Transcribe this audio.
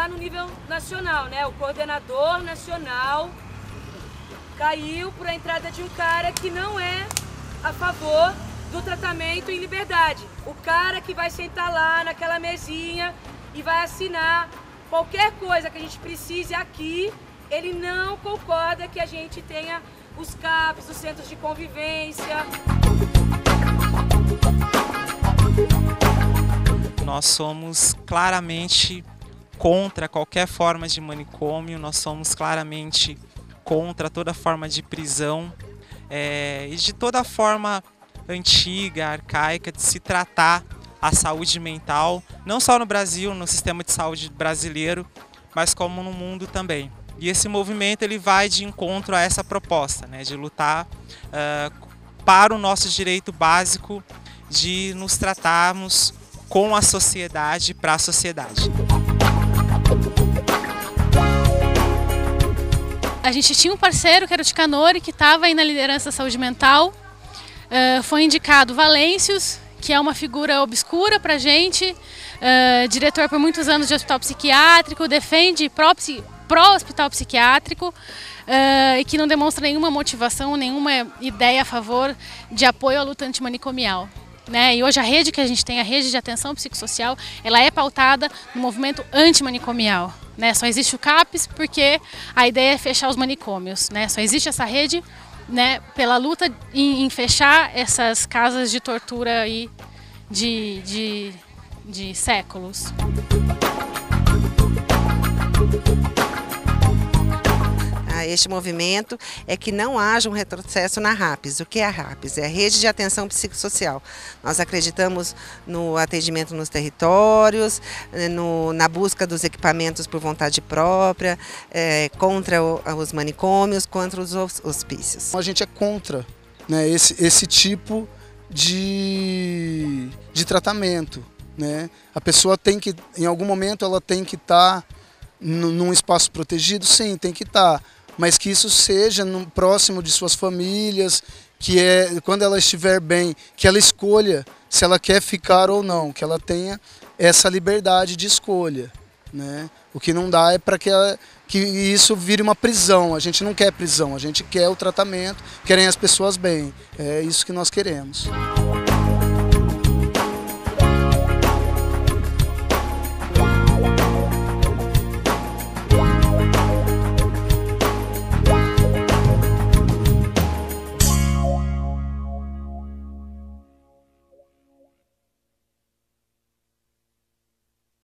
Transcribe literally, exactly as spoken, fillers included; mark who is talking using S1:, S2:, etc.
S1: lá no nível nacional, né? O coordenador nacional caiu por a entrada de um cara que não é a favor do tratamento em liberdade. O cara que vai sentar lá naquela mesinha e vai assinar qualquer coisa que a gente precise aqui, ele não concorda que a gente tenha os C A Ps, os centros de convivência.
S2: Nós somos claramente contra qualquer forma de manicômio, nós somos claramente contra toda forma de prisão é, e de toda forma antiga, arcaica de se tratar a saúde mental, não só no Brasil, no sistema de saúde brasileiro, mas como no mundo também. E esse movimento ele vai de encontro a essa proposta, né, de lutar uh, para o nosso direito básico de nos tratarmos com a sociedade, para a sociedade.
S3: A gente tinha um parceiro que era o Ticanori, que estava aí na liderança da saúde mental. Uh, foi indicado Valêncios, que é uma figura obscura para a gente, uh, diretor por muitos anos de hospital psiquiátrico, defende pró-hospital psiquiátrico uh, e que não demonstra nenhuma motivação, nenhuma ideia a favor de apoio à luta antimanicomial. Né? E hoje a rede que a gente tem, a rede de atenção psicossocial, ela é pautada no movimento antimanicomial. Né? Só existe o CAPS porque a ideia é fechar os manicômios. Né? Só existe essa rede, né, pela luta em, em fechar essas casas de tortura aí de, de, de séculos.
S4: Este movimento é que não haja um retrocesso na RAPS. O que é a RAPS? É a Rede de Atenção Psicossocial. Nós acreditamos no atendimento nos territórios, no, na busca dos equipamentos por vontade própria, é, contra o, os manicômios, contra os hospícios.
S5: A gente é contra, né, esse, esse tipo de, de tratamento. Né? A pessoa tem que, em algum momento, ela tem que estar tá num espaço protegido? Sim, tem que estar. Tá. Mas que isso seja no, próximo de suas famílias, que é quando ela estiver bem, que ela escolha se ela quer ficar ou não, que ela tenha essa liberdade de escolha. Né? O que não dá é para que, que isso vire uma prisão. A gente não quer prisão, a gente quer o tratamento, querem as pessoas bem. É isso que nós queremos.